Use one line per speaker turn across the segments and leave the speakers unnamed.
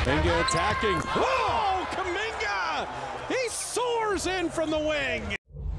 Kuminga attacking. Oh, Kuminga! He soars in from the wing.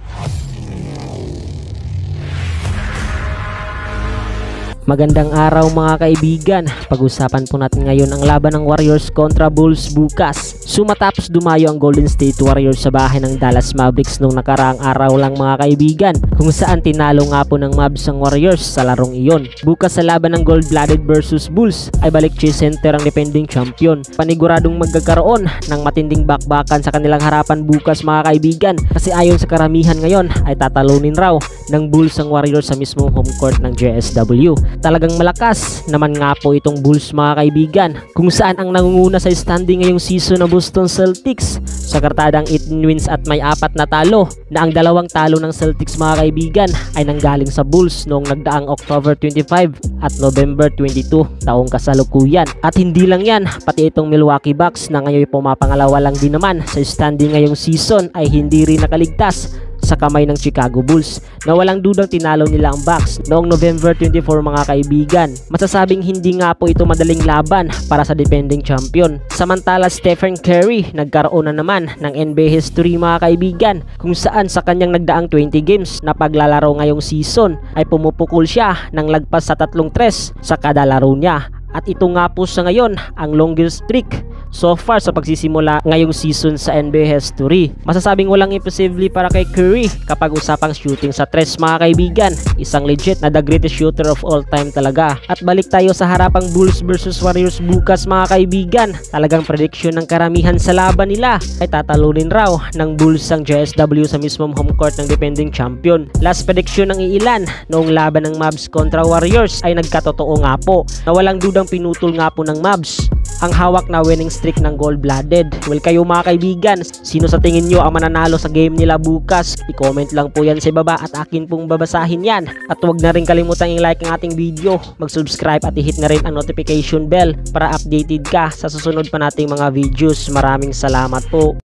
Magandang araw mga kaibigan. Pag-usapan po natin ngayon ang laban ng Warriors kontra Bulls bukas. Sumatapos dumayo ang Golden State Warriors sa bahay ng Dallas Mavericks nung nakaraang araw lang mga kaibigan, kung saan tinalo nga po ng Mavs ang Warriors sa larong iyon. Bukas sa laban ng Gold-Blooded versus Bulls ay balik Chase Center ang defending champion. Paniguradong magkakaroon ng matinding bakbakan sa kanilang harapan bukas mga kaibigan, kasi ayon sa karamihan ngayon ay tatalunin raw ng Bulls ang Warriors sa mismong home court ng JSW. Talagang malakas naman nga po itong Bulls mga kaibigan, kung saan ang nangunguna sa standing ngayong season na Boston Celtics sa kartadang 18 wins at may 4 na talo, na ang dalawang talo ng Celtics mga kaibigan ay nanggaling sa Bulls noong nagdaang October 25 at November 22 taong kasalukuyan. At hindi lang yan, pati itong Milwaukee Bucks na ngayon pumapangalawa lang din naman sa standing ngayong season ay hindi rin nakaligtas sa kamay ng Chicago Bulls, na walang dudang tinalo nila ang Bucks noong November 24 mga kaibigan. Masasabing hindi nga po ito madaling laban para sa defending champion. Samantala Stephen Curry nagkaroon na naman ng NBA history mga kaibigan, kung saan sa kanyang nagdaang 20 games na paglalaro ngayong season ay pumupukol siya ng lagpas sa 3 tres sa kada laro niya. At ito nga po sa ngayon ang longest streak so far sa pagsisimula ngayong season sa NBA history. Masasabing walang imposible para kay Curry kapag usapang shooting sa tres mga kaibigan. Isang legit na the greatest shooter of all time talaga. At balik tayo sa harapang Bulls versus Warriors bukas mga kaibigan. Talagang prediction ng karamihan sa laban nila ay tatalunin raw ng Bulls ang JSW sa mismong home court ng defending champion. Last prediction ng iilan noong laban ng Mavs kontra Warriors ay nagkatotoo nga po, na walang dudang pinutol nga po ng Mavs ang hawak na winning streak ng Gold-Blooded. Well, kayo mga kaibigan, sino sa tingin nyo ang mananalo sa game nila bukas? I-comment lang po yan sa baba at akin pong babasahin yan. At huwag na rin kalimutan i-like ang ating video, mag-subscribe at i-hit na rin ang notification bell para updated ka sa susunod pa nating mga videos. Maraming salamat po.